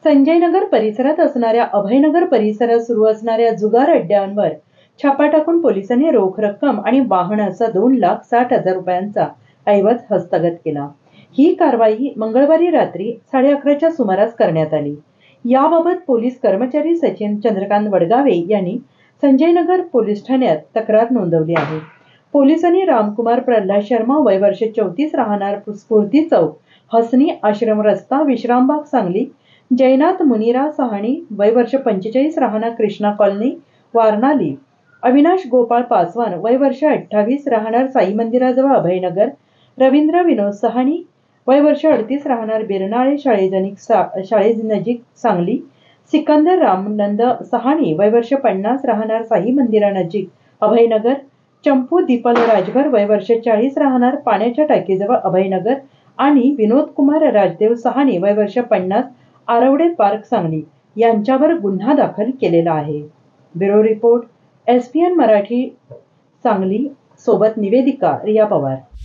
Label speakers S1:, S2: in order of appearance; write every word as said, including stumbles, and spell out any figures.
S1: संजयनगर परिसरात असणाऱ्या अभयनगर परिसरात सुरू असणाऱ्या जुगार अड्ड्यांवर छापा टाकून पोलिसांनी रोख रक्कम आणि वाहनाचा दोन लाख साठ हजार रुपयांचा ऐवज हस्तगत केला। ही कारवाई मंगळवारी रात्री साडे अकराच्या सुमारास करण्यात आली। याबाबत पोलीस कर्मचारी सचिन चंद्रकांत वडगावे यांनी संजयनगर पोलीस ठाण्यात तक्रार नोंदवली आहे। पोलिसांनी रामकुमार प्रल्हाद शर्मा वय वर्ष चौतीस राहणार स्फूर्ती चौक हसनी आश्रम रस्ता विश्रामबाग सांगली, जयनाथ मुनिरा सहाणी वय वर्ष पंचेचाळीस राहणार कृष्णा कॉलनी वारणाली, अविनाश गोपाळ पासवान वय वर्ष अठ्ठावीस राहणार साई मंदिराजवळ अभयनगर, रवींद्र विनोद सहाणी वय वर्ष अडतीस राहणार बिरनाळे शाळेजनिक शाळेनजीक सांगली, सिकंदर रामनंद सहाणी वय वर्ष पन्नास राहणार साई मंदिरानजीक अभयनगर, चंपू दीपल राजभर वय वर्ष चाळीस राहणार पाण्याच्या टाकीजवळ अभयनगर आणि विनोद कुमार राजदेव सहाणी वय वर्ष पन्नास आरवडे पार्क सांगली यांच्यावर गुन्हा दाखल केलेला आहे। Bureau report S P N Marathi Sangli, सोबत निवेदिका रिया पवार।